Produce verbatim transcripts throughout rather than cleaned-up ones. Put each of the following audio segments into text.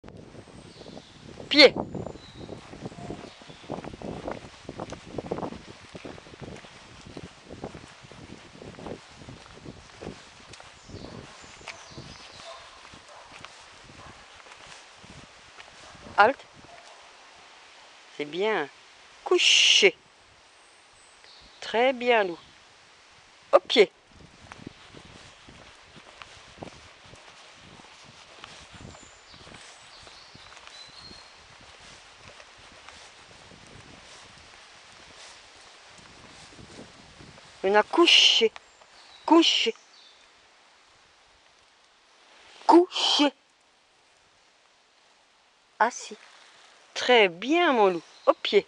Pied. Halte. C'est bien. Coucher. Très bien, Lou. Au pied. On a couché. Couché. Couché. Assis. Très bien, mon loup. Au pied.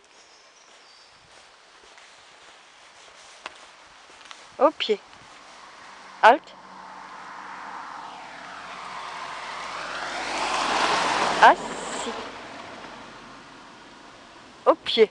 Au pied. Halte. Assis. Au pied.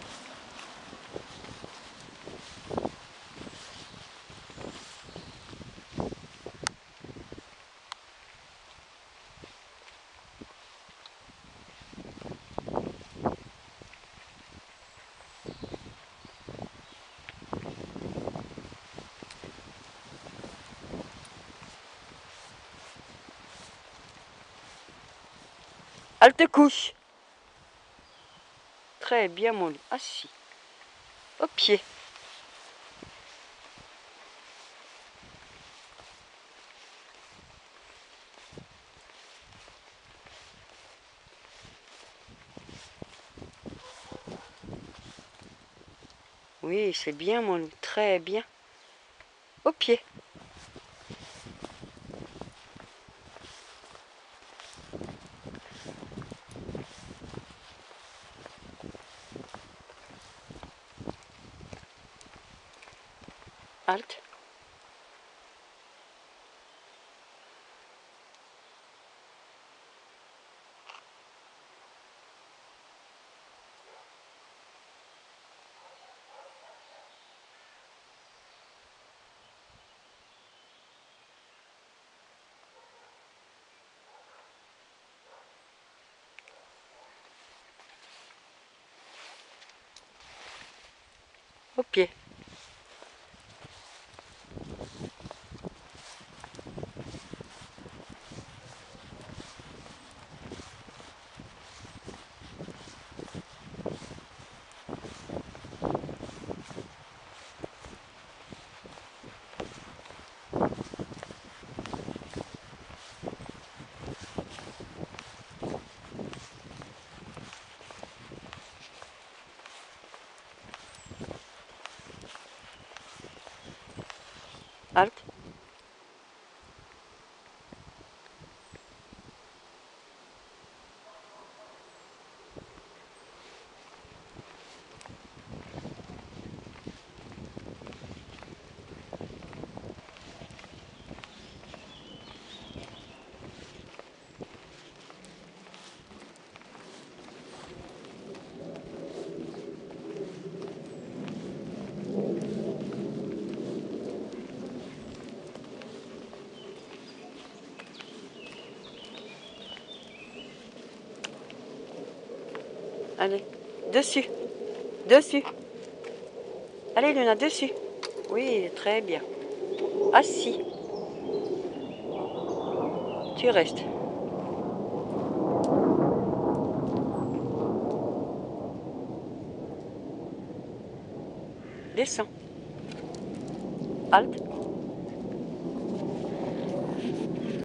Halte couche. Très bien, mon loup. Assis. Au pied. Oui, c'est bien, mon loup. Très bien. Au pied. Halte. Au pied. Halte. Allez, dessus, dessus. Allez, Luna, dessus. Oui, très bien. Assis. Tu restes. Descends. Halte.